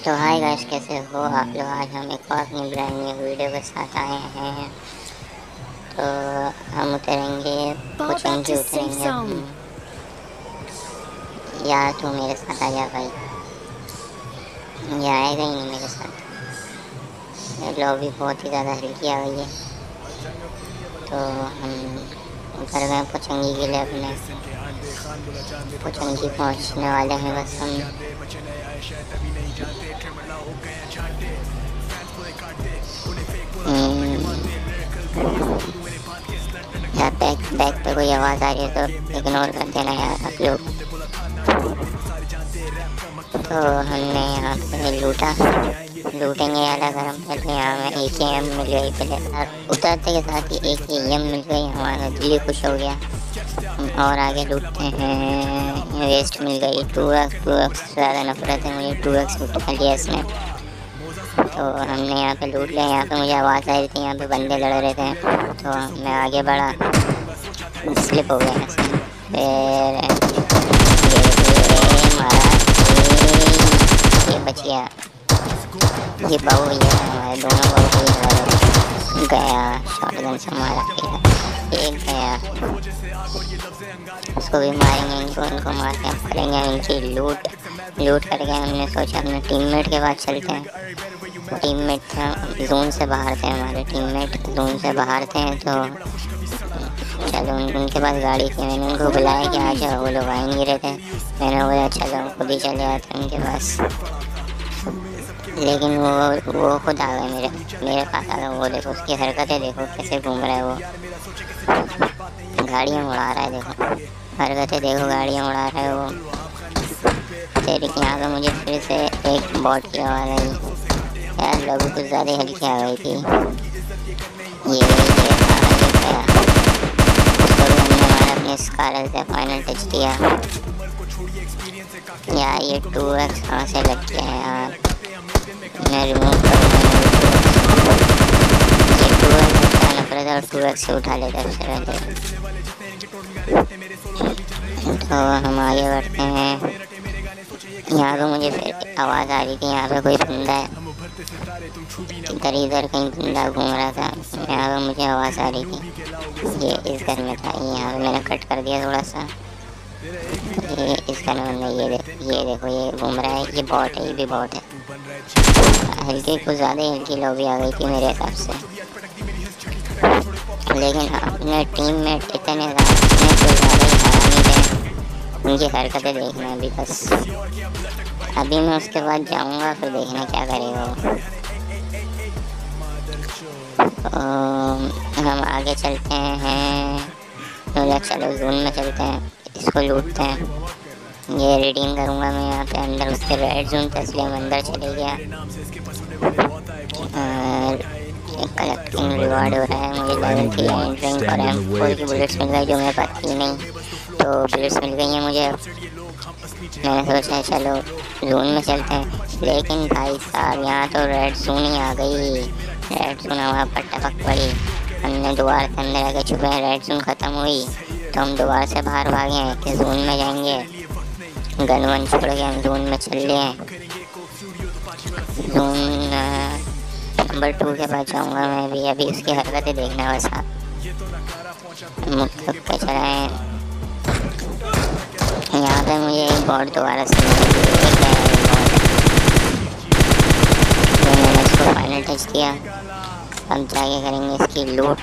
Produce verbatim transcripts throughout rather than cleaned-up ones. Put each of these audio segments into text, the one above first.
तो hi guys, कैसे हो आप लोग। आज हम एक और अपनी ब्रांड न्यू वीडियो के साथ आए हैं। तो हम उतरेंगे, Fall back पुचंगी to safe उतरेंगे अब zone. हम। यार तू मेरे साथ आ जा भाई, ये आएगा ही नहीं मेरे साथ। लॉबी बहुत ही ज़्यादा हल्की आ गई है। तो हम उतर गए पुचंगी के लिए अपने। पुचंगी पहुंचने वाले हैं बस हम। यार बैक बैक पे कोई आवाज़ आ रही है तो इग्नोर कर देना यार आप लोग। तो हमने यहाँ पे लूटा, लूटेंगे यार। अगर हम पहले यहाँ में एक ही एम मिल गई, पहले उतरते के साथ ही एक ही एम मिल गई, हमारा दिल खुश हो गया। और आगे लूटते हैं। वेस्ट मिल गई टू एक्स टू एक्स ज़्यादा नफरत है मुझे, टू एक्स उठा लिया इसने। तो हमने यहाँ पे लूट लिया। यहाँ पे मुझे आवाज़ आ रही थी, यहाँ पे बंदे लड़ रहे थे, तो मैं आगे बढ़ा, स्लिप हो गया यहाँ से। फिर ये मारा, ये बच गया। ये बहू ये हमारे दोनों बहू ये गया, शॉटगन से मारा गया, एक गया। उसको भी मारेंगे, इनको इनको मार के करेंगे इनकी लूट। लूट करके हमने सोचा अपने टीममेट के पास चलते हैं। टीममेट थे जोन से बाहर थे, हमारे टीममेट जोन से बाहर थे। तो चलो उन, उनके पास गाड़ी थी, मैंने उनको बुलाया कि आ जाओ। वो लोग आ नहीं रहे थे, मैंने बोला चलो खुद ही चले आते उनके पास। लेकिन वो वो खुद आ गए मेरे मेरे पास आ गए। वो देखो उसकी हरकतें देखो, कैसे घूम रहा है वो, गाड़ियाँ उड़ा रहा है। देखो हरकतें देखो, गाड़ियाँ उड़ा रहा है वो। तेरे यहाँ पे मुझे फिर से एक बॉट की आवाज़ आई यार। लोग कुछ ज़्यादा हल्की आ गई थी। ये ये गया, उसको भी हमने हमारा अपने स्कारल से फाइनल टच दिया। यार ये टू एक्स कहाँ से लग गया है यार, मैं रिमूव करूँगा। ये टू एक्स उठाना नफरत है और टू एक्स से उठा लेता है उससे पहले। तो हम आगे बढ़ते हैं। यहाँ पे मुझे फिर आवाज़ आ रही थी, यहाँ पे कोई बंदा है, इधर इधर कहीं बंदा घूम रहा था। यहाँ पे मुझे आवाज़ आ रही थी, ये इस घर में था। यहाँ पे मैंने कट कर दिया थोड़ा सा। ये इस घर में नहीं, ये देखो ये देखो ये घूम रहा है, ये बॉट है, ये भी बॉट है। हल्की कुछ ज़्यादा हल्की लॉबी आ गई थी मेरे हिसाब से। लेकिन अपने टीम में इतने ज़्यादा कुछ ज़्यादा ही हरामी थे, उनकी हरकतें देखना है अभी बस। अभी मैं उसके बाद जाऊंगा, फिर देखना क्या करेगा वो। तो हम आगे चलते हैं, बोला चलो जोन में चलते हैं, इसको लूटते हैं। ये रीडिंग करूँगा मैं यहाँ पे अंदर, उसके रेड जोन था इसलिए हम अंदर चले गया। कलेक्टिंग रिवार्ड हो रहा है मुझे, लेवल थ्री एंट्रिंग और एम फोर की बुलेट्स मिल गई जो मेरे पास थी नहीं। तो बुलेट्स मिल गई हैं मुझे। मैंने सोचा चलो जोन में चलते हैं, लेकिन भाई साहब यहाँ तो रेड जोन ही आ गई। रेड जोन हमारे पर टपक पड़ी, हमने दोबारा से अंदर आके छुपे हैं। रेड जोन ख़त्म हुई तो हम दोबारा से बाहर भागे हैं कि जोन में जाएंगे। गन वन छोड़ के हम जोन में चल रहे हैं। जोन नंबर टू के पास जाऊँगा मैं भी। अभी उसकी हरकतें देखना बस आप, मुक्त के चलाएँ। यहाँ पे मुझे एक बॉट दोबारा से मैंने इसको फाइनल टच दिया। अब जाके करेंगे इसकी लूट।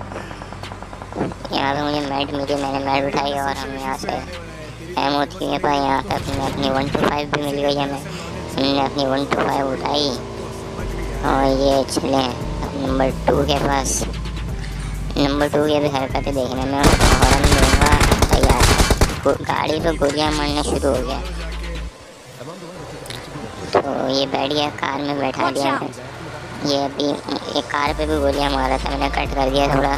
यहाँ पे मुझे मैट मिली, मैंने मैट उठाई और हम यहाँ से एमओ थी मेरे पास। यहाँ पे अपनी अपनी वन टू फाइव भी मिल गई हमें, हमने अपनी वन टू फाइव उठाई और ये चले नंबर टू के पास। नंबर टू की भी हरकतें देखने में हॉर्न दूँगा तैयार। गाड़ी पे गोलियां मारना शुरू हो गया, तो ये बैठ गया, कार में बैठा दिया मैं। ये अभी एक कार पे भी गोलियां मारा था, मैंने कट कर दिया थोड़ा।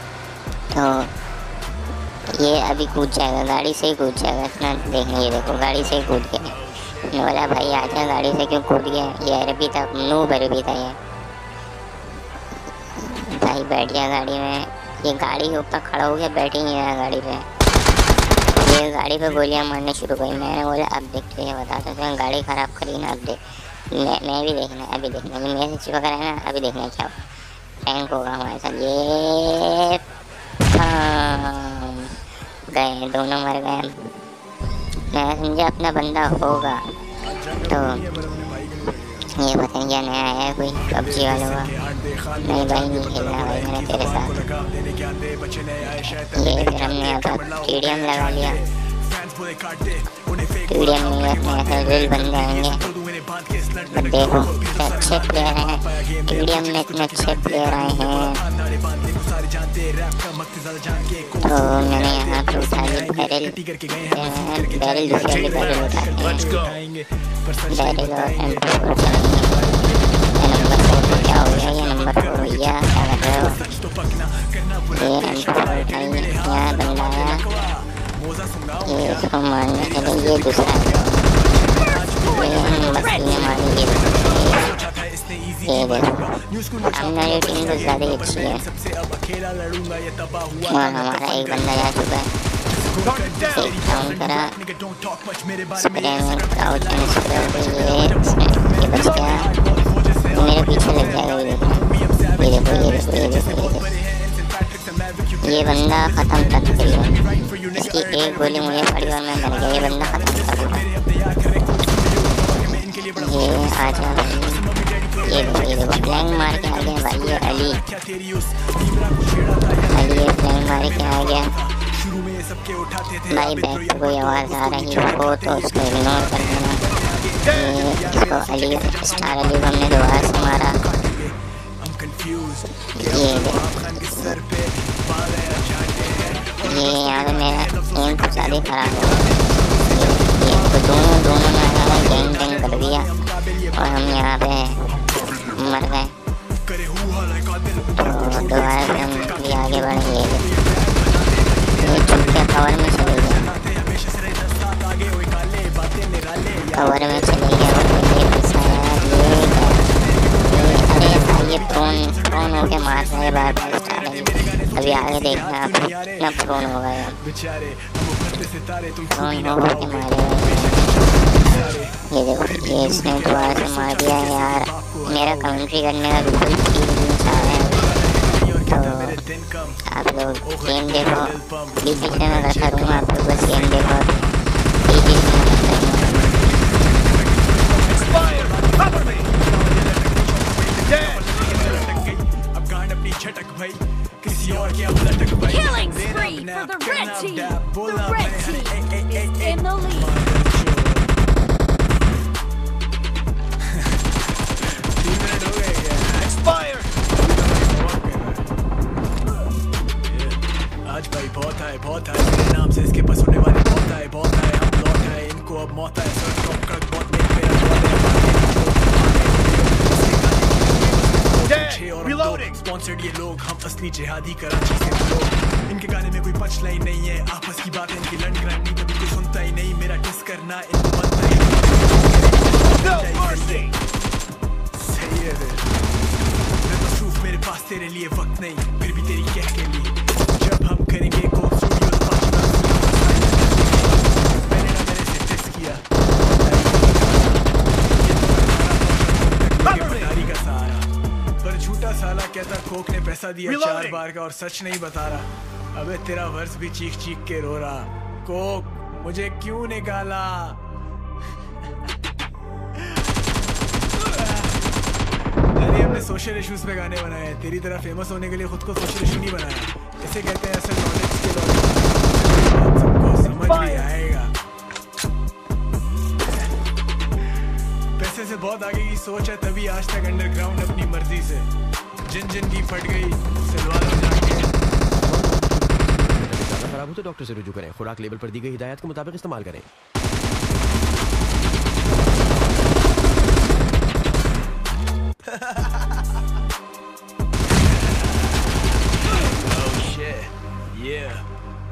तो ये अभी कूद जाएगा, गाड़ी से ही कूद जाएगा इतना देखना। ये देखो गाड़ी से ही कूद गया। मैंने बोला भाई आजा, गाड़ी से क्यों कूद गया। ये अरबी था, नू अरबी था ये भाई। बैठ गया गाड़ी में, ये गाड़ी के ऊपर खड़ा हो गया, बैठ ही नहीं रहा गाड़ी पे। ये गाड़ी पे गोलियां मारने शुरू हुई। मैंने बोला अब देख तुझे बताता हूँ, गाड़ी ख़राब करी ना अब देख। मैं मैं भी देखना है, अभी देखना है, मेरे से चिपक रहा है ना, अभी देखना है क्या टैंक होगा हमारे साथ। ये गए, दोनों मर गए। मैं समझा अपना बंदा होगा, तो ये पता नहीं क्या नया आया है कोई पबजी वालों का। नहीं भाई नहीं खेलना भाई मैंने तेरे साथ। ये फिर हमने यहाँ पर स्टेडियम लगा लिया। स्टेडियम में अपने ऐसे रिल बन जाएंगे। बट देखो इतने अच्छे प्लेयर हैं स्टेडियम में, इतने अच्छे प्लेयर आए हैं। तो मैंने यहाँ पर उठा ली बैरल, बैरल दूसरे वाली बैरल उठाते हैं। बैरल और एम फोर चलेंगे। नंबर फोर क्या हो गया, ये नंबर फोर भैया क्या कर रहे हो। ये एम फोर उठाएंगे, यहाँ बंदा आया, ये इसको मारने के लिए। ये दूसरा ये हम बस ये मारेंगे। ये देखो हमारी टीम तो ज़्यादा ही अच्छी है और हमारा एक बंदा जा चुका है। एक डाउन करा, स्प्रे में क्राउच में स्प्रे हो गई। ये ये बच गया, ये मेरे पीछे लग जाएगा। ये देखो ये देखो ये देखो ये देखो ये बंदा ख़त्म कर दिया। इसकी एक गोली मुझे पड़ी और मैं मर गया। ये बंदा ख़त्म कर दिया। ये आ जा भाई, ये देखो ये देखो फ्लैंग मार के आ गया भाई। ये अली अली ये फ्लैंग मार के आ गया भाई। बैक से कोई आवाज़ आ रही हो तो उसको इग्नोर कर देना। ये इसको अली स्टार अली को हमने दोबारा से मारा। ये ये यहाँ पे मेरा एम तो ज़्यादा खराब हो गया। ये तो दोनों दोनों ने हमारा गैंग गैंग कर दिया और हम यहाँ पे मर गए। तो दोबारा से हम भी आगे बढ़ेंगे। ये चुप के कवर में चले गए, कवर में चले गए। ये फंसाया ये अरे ये प्रोन प्रोन होके मार रहा है बार बार स्टार्टिंग। अभी आगे देखना आप कितना प्रोन होगा यार, प्रोन होके मारेगा। ये देखो ये इसने दोबारा से मार दिया है यार। मेरा कमेंट्री करने का बिल्कुल ठीक नहीं चाह रहा है। तो आप लोग गेम देखो, बीच में मैं करता रहूँगा, आप लोग बस गेम देखो। बीच में Killing spree for the red team. The red team is in the lead. Expired. आज भाई बहुत है बहुत है मेरे नाम से इसके पास होने वाले बहुत है बहुत है। हम लौट है इनको अब मौत है। सर को कड़क बहुत देख मेरा स्पॉन्सर्ड ये लोग हम असली जिहादी कराची से लोग। इनके गाने में कोई पंच लाइन नहीं है, आपस की बात है इनकी लंड ग्राइंड नहीं, कभी कोई सुनता ही नहीं। मेरा डिस करना इनको बनता ही नहीं। सही है मैं मसरूफ, मेरे पास तेरे लिए वक्त नहीं, फिर भी तेरी कह के लिए जब हम करेंगे कोक स्टूडियो मैंने ना मेरे से डिस किया का सहारा। पर झूठा साला कहता कोक ने पैसा दिया चार बार का और सच नहीं बता रहा। अबे तेरा वर्स भी चीख चीख के रो रहा, कोक मुझे क्यों निकाला। अरे हमने सोशल इश्यूज पे गाने बनाए हैं, तेरी तरह फेमस होने के लिए खुद को सोशल इशू नहीं बनाया। इसे कहते हैं असल नॉलेज के लॉजिक, सबको समझ भी आएगा। पैसे से बहुत आगे की सोच है, तभी आज तक अंडरग्राउंड अपनी मर्जी से जिन जिन की फट गई सिलवा लो जाके। ज़्यादा खराब हो तो डॉक्टर से रुजू करें। खुराक लेबल पर दी गई हिदायत के मुताबिक इस्तेमाल करें। Oh shit, yeah.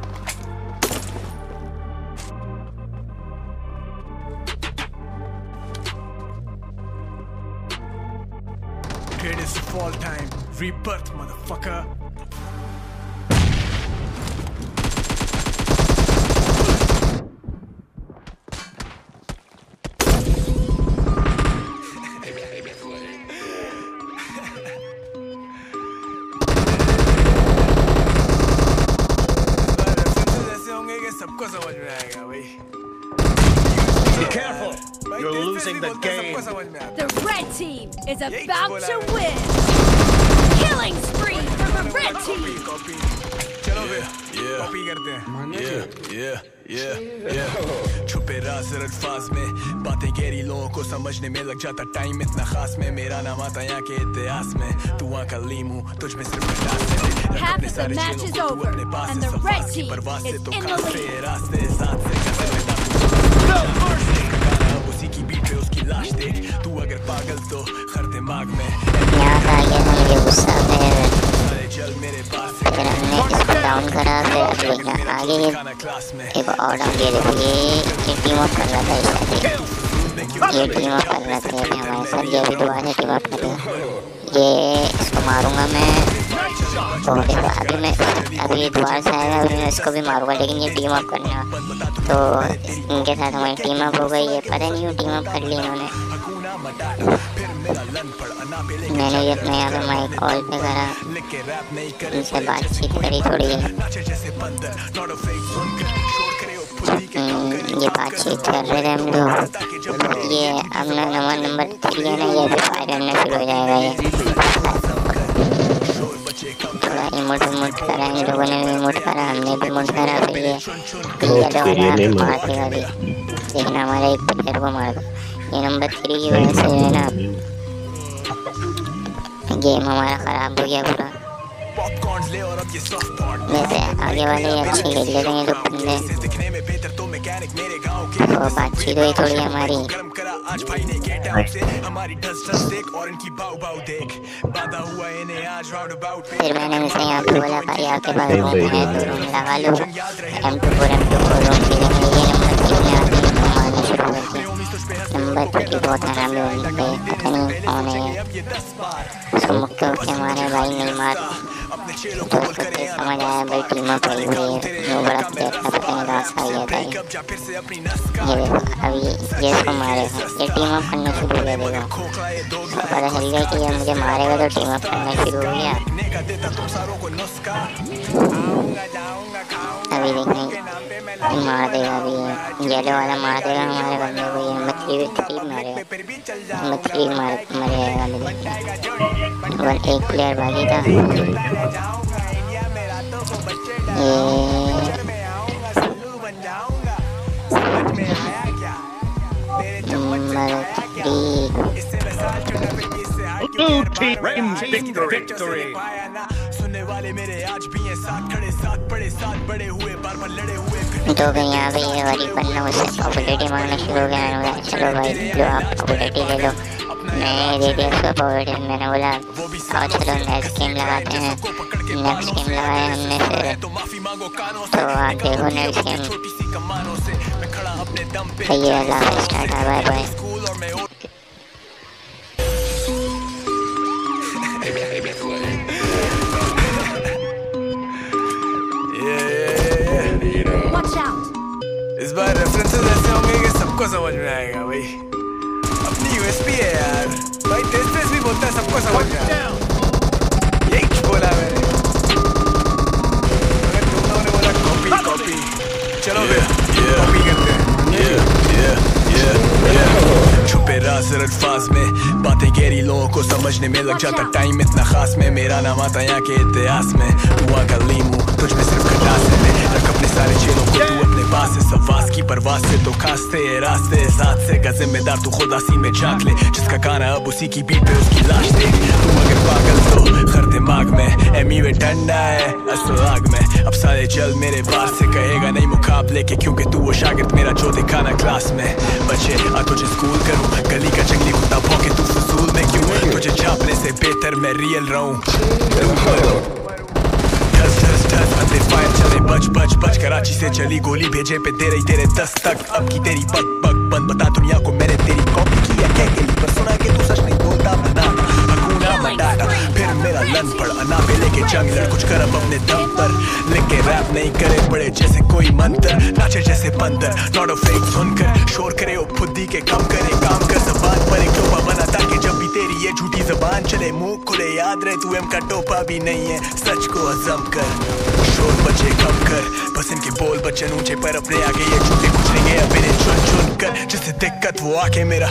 It is fall time, rebirth, motherfucker. The red team is about to win. Killing spree for the red team. चलो फिर कॉपी करते हैं। Yeah, yeah, yeah, yeah. छुपे राज अल्फाज में बातें गहरी लोगों को समझने में लग जाता टाइम इतना खास में मेरा नाम आता यहाँ के इतिहास में तू वहाँ का लीमू तुझ में सिर्फ पचास है Half of the match is over and the red team is in the lead. रास्ते साथ से उसी की बीट पे उसकी लाश देख तू अगर पागल तो हर दिमाग में यहाँ का आगे हम ये गुस्सा है चल मेरे पास फिर हमने इसको डाउन करा फिर देखना आगे ये एक और आगे देखो ये ये टीम अप कर रहा था इस साथ ये टीम अप कर रहा था हमारे साथ ये भी दोबारा टीम अप कर रहा ये इसको मारूंगा मैं और देखो अभी मैं अभी ये दोबारा से आएगा अभी मैं इसको भी मारूंगा लेकिन ये टीम अप करना तो इनके साथ हमारी टीम अप हो गई है पता नहीं वो टीम अप कर ली इन्होंने मैंने ये अपने यहाँ पे माइक ऑल पे करा इनसे बातचीत करी थोड़ी ये बातचीत कर रहे थे हम लोग ये अपना नंबर नंबर थ्री है ना ये भी फायर करना शुरू हो जाएगा ये थोड़ा इमोट इमोट करा इन लोगों ने भी इमोट करा हमने भी इमोट करा फिर ये ये मारते वाली देखना हमारे एक प्लेयर को मार दो ये नंबर थ्री की वजह से है ना गेम हमारा ख़राब हो गया पूरा वैसे आगे वाले अच्छे खेल लेते हैं लोग बंदे तो बातचीत हुई थोड़ी हमारी फिर मैंने उनसे यहाँ पे बोला भाई आपके पास रूम है तो रूम लगा लो M two four M two four room खेलेंगे ये नंबर तीन में आके इनको मारना शुरू कर दिया नंबर थर्टी बहुत हराम है पता नहीं कौन है उसको मुक्के मुक्के मारे भाई नहीं मार तो उसको समझ आया भाई टीम अप हुई हुई है वो बड़ा प्लेयर था पता नहीं रास आ गया था ये देखो अभी ये इसको मारेगा ये टीम अप करना शुरू कर देगा पता चल गया कि ये मुझे मारेगा तो टीम अप करना शुरू हो गया अभी देखने मार देगा अभी येलो वाला मार देगा हमारे बंदे को ये मछली थ्री मारेगा मछली मार मरेगा अभी वन एक प्लेयर बाकी था ये Blue team wins victory. सुनने वाले मेरे आज भी हैं साथ खड़े साथ बड़े साथ बड़े हुए बार बार लड़े हुए तो फिर यहाँ पे ये वाली बनना मुझसे पॉपुलरिटी मांगना शुरू हो गया मैंने बोला चलो भाई लो आप पॉपुलरिटी ले लो मैं दे दिया उसको पॉपुलरिटी मैंने बोला आओ चलो नेक्स्ट गेम लगाते हैं नेक्स्ट गेम लगाया हमने फिर तो आप देखो नेक्स्ट गेम ये अल्लाह स्टार्ट आ बाय बाय इस बार रेफरेंसेस ऐसे होंगे कि सबको समझ में आएगा भाई अपनी यूएसपी है यार भाई टेस्ट टेस्ट भी बोलता है सबको समझ में आएगा यही बोला मैंने अगर तुम लोगों ने बोला कॉपी कॉपी चलो फिर कॉपी करते हैं छुपे राज अल्फाज में बातें गहरी लोगों को समझने में लग जाता टाइम इतना खास में मेरा नाम आता यहाँ के इतिहास में तू वहाँ का लीमू तुझ में सिर्फ खटास है रख अपने सारे चेलों को तू अपने पास से सवास की परवास से तो खासते रास्ते जात से का जिम्मेदार तू खुद आसी में झांक ले जिसका गाना अब उसी की बीट पे उसकी लाश देख तू अगर पागल तो हर दिमाग में एमी में ठंडा है असलाग में अब सारे चल मेरे पास से कहेगा नहीं मुकाबले के क्योंकि तू वो शागिर्द मेरा जो दिखाना क्लास में बचे आ तुझे स्कूल करूँ गली का जंगली कुत्ता भौंके तू फसूल में क्यों तुझे छापने से बेहतर मैं रियल रहूं धस धस धस अंदर फायर चले बच बच बच कराची से चली गोली भेजे पे तेरे तेरे दस तक अब की तेरी पग पग बंद बता दुनिया को मैंने तेरी कॉपी किया क्या के लिए पर सुना के तू सच नहीं बोलता बना हकूना मटाना फिर मेरा लन पड़ अना पे लेके जंग लड़ कुछ कर अब अपने दम पर लेके रैप नहीं करे पड़े जैसे कोई मंत्र नाचे जैसे बंदर नॉट अ फेक सुनकर शोर करे ओ खुदी के कम करे काम कर जबान पर एक टोपा बना ताकि जब भी तेरी ये झूठी जबान जबान चले मुंह खुले याद रहे तू एम का टोपा भी नहीं है सच को हजम कर शोर बचे कम कर बस इनके बोल बच्चन ऊंचे पर अपने आगे ये झूठे कुछ नहीं गए मेरे चुन चुन कर जिससे दिक्कत वो आके मेरा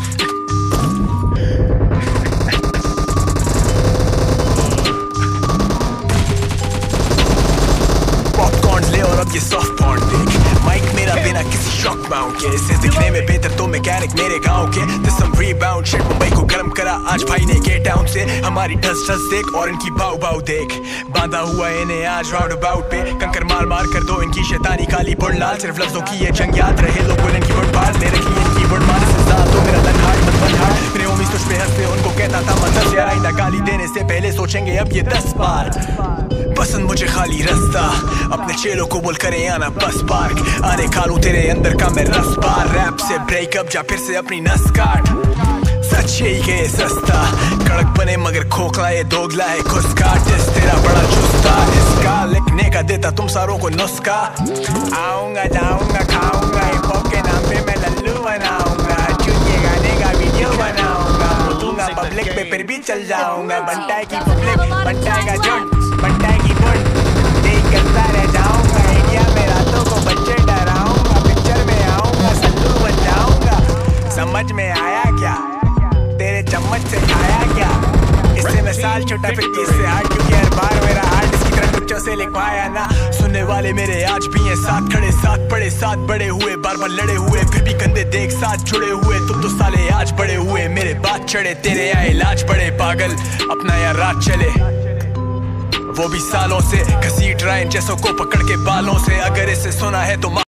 पॉपकॉर्न ले और अब ये सॉफ्ट पॉर्न देख माइक मेरा बिना किसी शॉक बाउंड के इसे दिखने में बेहतर तो मैकेनिक मेरे गांव के this some rebound shit Mumbai को गर्म करा आज भाई ने गेट डाउन से हमारी डस डस देख और इनकी बाउ बाउ देख बांधा हुआ इन्हें आज राउंड अबाउट पे कंकर मार मार कर दो इनकी शैतानी काली बुढ़ लाल सिर्फ लफ्जों की ये जंग याद रहे लोगों ने इनकी बुढ़ पार ले रखी इनकी बुढ़ मार से ज़्यादा तो मेरा लन हार्ट मत बन हार्ट मेरे होmies तुझ पे हंसते उनको कहता था मत हंस यार आइंदा गाली देने से पहले सोचेंगे अब ये दस बार पसंद मुझे खाली रास्ता अपने चेलों को बोल करे आना बस पार्क आने खालू तेरे अंदर का मैं रस बार रैप से ब्रेकअप जा फिर से अपनी नस काट सच यही के सस्ता कड़क बने मगर खोखला ये दोगला है खुसका टेस्ट तेरा बड़ा चुस्ता इसका लिखने का देता तुम सारों को नुस्खा आऊंगा जाऊंगा खाऊंगा हिप हॉप के नाम पे मैं लल्लू बनाऊंगा चुनिए गाने का वीडियो बनाऊंगा दूंगा पब्लिक पे फिर भी चल जाऊंगा बनटाई की पब्लिक बनटाई का झुंड बनटाई की बुंड देख करता रह जाऊंगा इंडिया में रातों को बच्चे डराऊंगा पिक्चर में आऊंगा सल्लू बन जाऊंगा समझ में आया क्या तेरे चम्मच से खाया क्या इससे मैं साल छोटा फिर इससे हार्ड क्योंकि हर बार मेरा हार्ट इसकी तरह बच्चों से लिखवाया ना सुनने वाले मेरे आज भी हैं साथ खड़े साथ पड़े साथ बड़े हुए बार बार लड़े हुए फिर भी कंधे देख साथ जुड़े हुए तुम तो साले आज बड़े हुए मेरे बात चढ़े तेरे आए इलाज पड़े पागल अपना यार रात चले वो भी सालों से घसीट रहे जैसों को पकड़ के बालों से अगर इसे सुना है तो